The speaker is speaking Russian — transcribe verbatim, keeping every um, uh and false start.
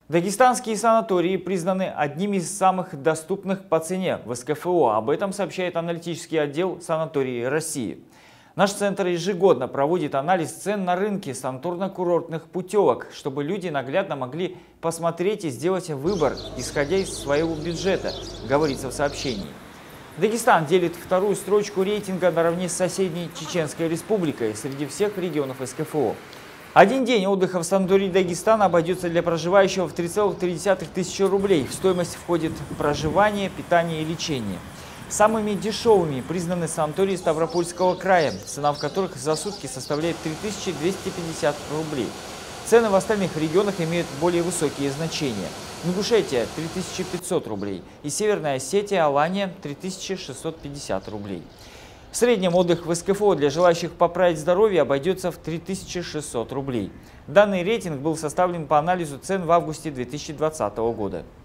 Дагестанские санатории признаны одними из самых доступных по цене в эс ка эф о. Об этом сообщает аналитический отдел санатории России. Наш центр ежегодно проводит анализ цен на рынке санаторно-курортных путевок, чтобы люди наглядно могли посмотреть и сделать выбор, исходя из своего бюджета, говорится в сообщении. Дагестан делит вторую строчку рейтинга наравне с соседней Чеченской республикой среди всех регионов эс ка эф о. Один день отдыха в санатории Дагестана обойдется для проживающего в три целых три десятых тысячи рублей. В стоимость входит проживание, питание и лечение. Самыми дешевыми признаны санатории Ставропольского края, цена в которых за сутки составляет три тысячи двести пятьдесят рублей. Цены в остальных регионах имеют более высокие значения. Ингушетия – три тысячи пятьсот рублей и Северная Осетия, Алания – три тысячи шестьсот пятьдесят рублей. В среднем отдых в эс ка эф о для желающих поправить здоровье обойдется в три тысячи шестьсот рублей. Данный рейтинг был составлен по анализу цен в августе две тысячи двадцатого года.